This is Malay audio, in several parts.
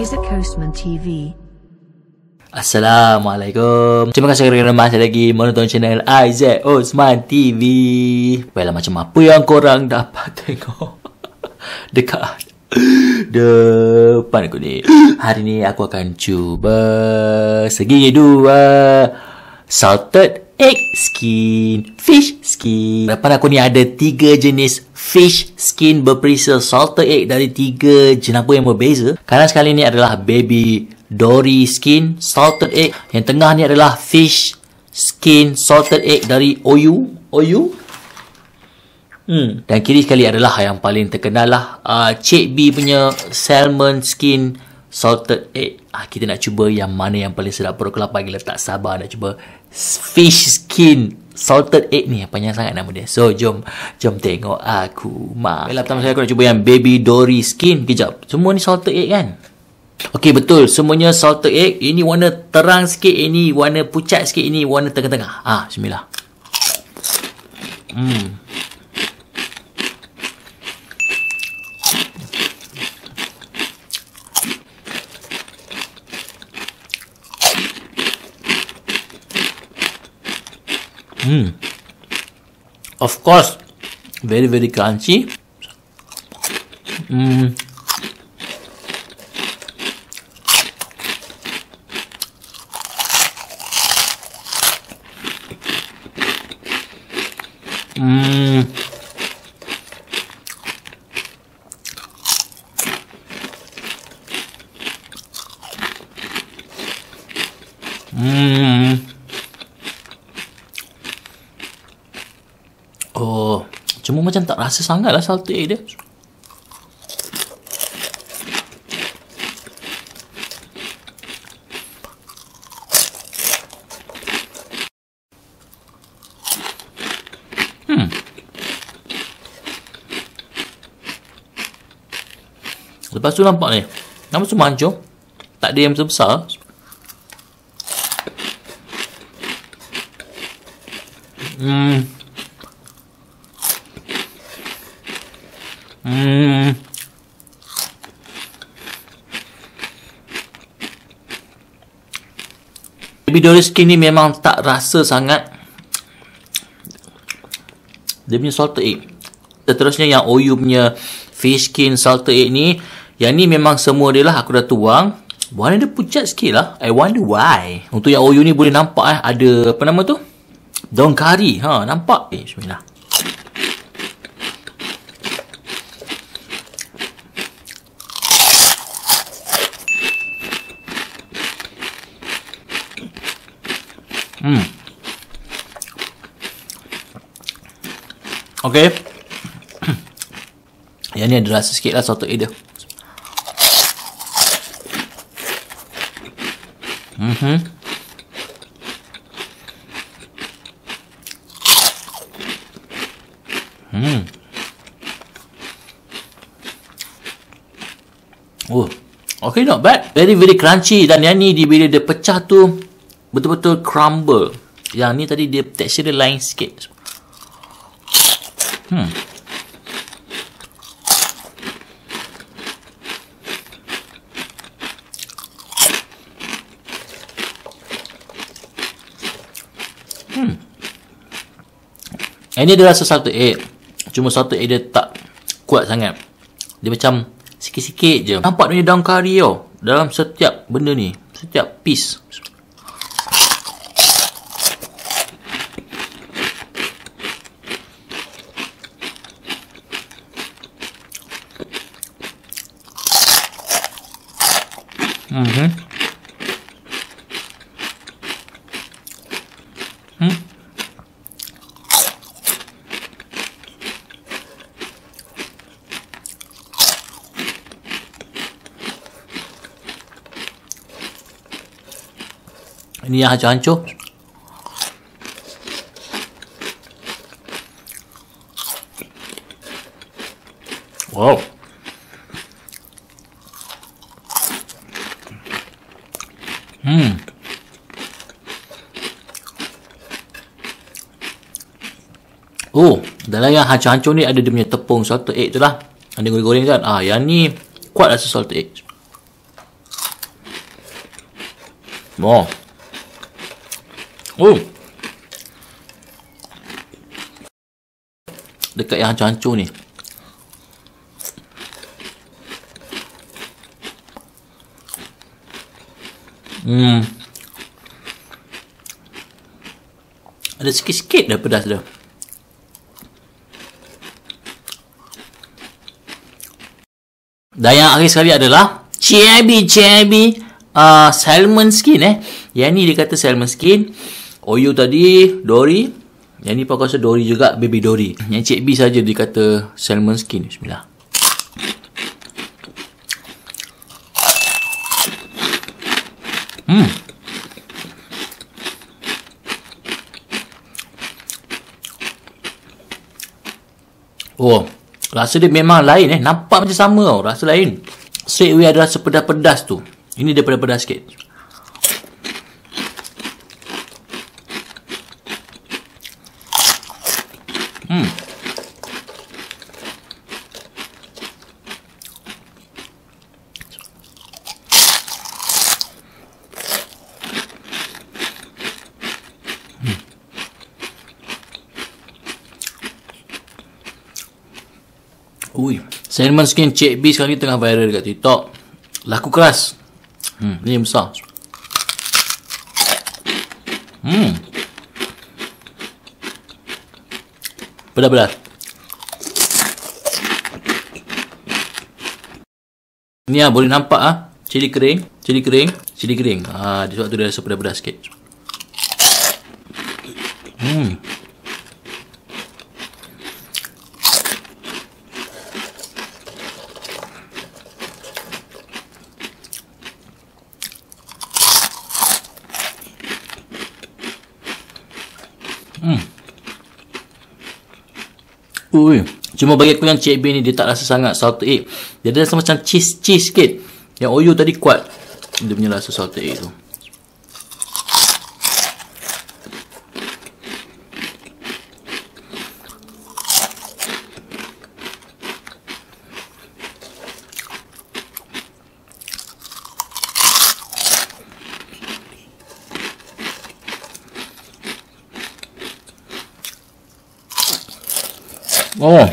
Isaac Coastman TV. Assalamualaikum. Terima kasih kerana masih lagi menonton channel Isaac Osman TV. Baiklah, macam apa yang korang dapat tengok dekat depan aku ni. Hari ni aku akan cuba segi dua salted egg skin, fish skin. Depan aku ni ada 3 jenis fish skin berperisa salted egg dari 3 jenama yang berbeza. Kanan sekali ni adalah baby dory skin salted egg. Yang tengah ni adalah fish skin salted egg dari Oyu. Dan kiri sekali adalah yang paling terkenal lah, Cik B punya salmon skin salted egg. Kita nak cuba yang mana yang paling sedap. Perut aku lapar gila, tak sabar nak cuba fish skin salted egg ni. Panjang sangat nama dia. So jom tengok aku. Baiklah, pertama saya aku nak cuba yang baby dory skin. Kejap, semua ni salted egg kan? Okey, betul, semuanya salted egg. Ini warna terang sikit, ini warna pucat sikit, ini warna tengah-tengah. Bismillah. Of course, very crunchy. Cuma macam tak rasa sangat lah salted egg dia. Lepas tu nampak ni, nama semua hancur. Tak ada yang besar-besar. Baby dory skin ni memang tak rasa sangat dia punya salted egg. Seterusnya yang Oyu punya fish skin salted egg ni, yang ni memang semua dia lah aku dah tuang. Warna dia pucat sikit lah. I wonder why. Untuk yang Oyu ni boleh nampak ada apa nama tu, daun kari. Nampak? Bismillah. Okay. Yang ni ada rasa sikit lah salted egg dia. Okay, not bad. Very crunchy. Dan yang ni bila dia pecah tu betul-betul crumble. Yang ni tadi dia tekstur dia lain sikit. Ini dia rasa salted egg. Cuma salted egg dia tak kuat sangat. Dia macam sikit-sikit je. Nampak dia daun kari tau dalam setiap benda ni, setiap piece. Ini yang hancur-hancur. Wow. Dalam yang hancur-hancur ni ada dia punya tepung salted egg tu lah. Ada goreng-goreng kan. Yang ni kuat rasa salted egg. Oh. Oh. Dekat yang hancur-hancur ni. Ada sikit-sikit dah pedas dah. Dan yang akhir sekali adalah CIB salmon skin Yang ni dia kata salmon skin. Oyo tadi Dory. Yang ni aku rasa Dory juga, baby Dory. Yang Cik B saja dia kata salmon skin. Bismillah. Oh, rasa dia memang lain Nampak macam sama tau, rasa lain. Straight away ada rasa pedas-pedas tu. Ini dia pedas-pedas sikit. Ui, salmon skin Cik B sekarang ni tengah viral dekat TikTok. Laku keras. Ni yang besar. Pedas-pedas. Ni boleh nampak cili kering. Dia sebab tu dia rasa pedas-pedas sikit. Ui, cuma bagi aku yang Cik B ni dia tak rasa sangat salted egg. Dia ada rasa macam cheese sikit. Yang Oyo tadi kuat dia punya rasa salted egg tu. Oh.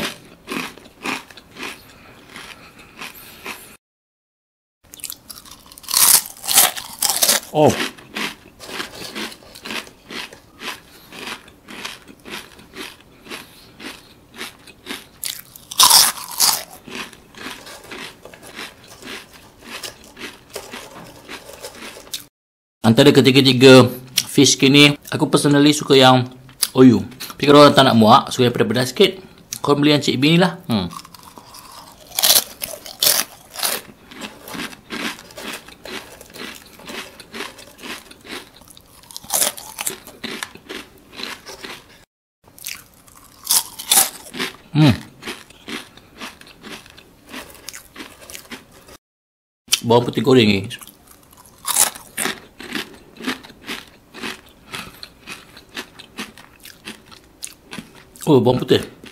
Oh. Antara ketiga-tiga fish skin ni, aku personally suka yang Oyo. Tapi kalau orang tak nak muak, suka yang pedas-pedas sikit, kau beli yang Cik B ni lah. Bawang putih goreng ni. Oh, bawang putih.